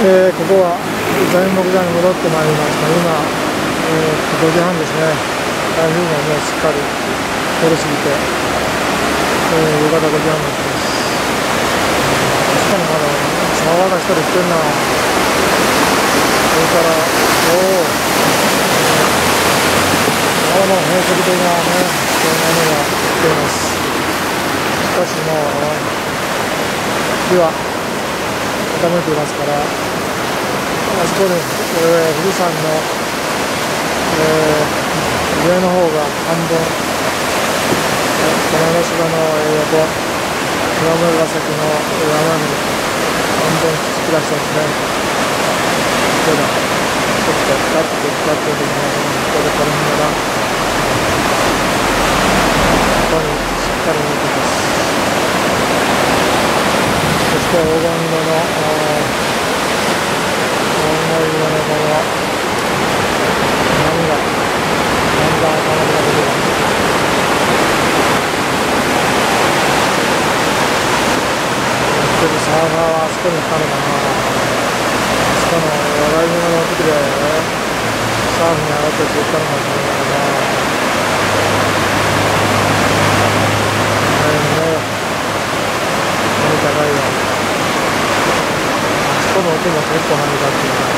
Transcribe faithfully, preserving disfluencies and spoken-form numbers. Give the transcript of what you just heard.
えー、ここは材木座に戻ってまいりました。今、えー、ごじはんですね。台風がもうすっかり通り過ぎて、えー、夕方ごじはんの日です。しかもまだシャワーが一人来てんな。それから、おお、川の変則的なね、そういう雨が降っています。しかしもう、火は傾いていますから、あそこで、えー、富士山の、えー、上の方が半分、玉の芝の横、岩紫の山に半分突き出してますね。これだ、ちょっとガッと光ってるので、ここでこれ見ながら、ここにしっかり見ています。そして黄金色の、黄金色のこの波がだんだん花火が出てます。ちょっとサーファーはあそこに行ったのかな。あそこの笑い物の時でサーフに上がってって言ったのかもしれないな。大変ね、波高いよ。あそこの音も結構波立ってるな。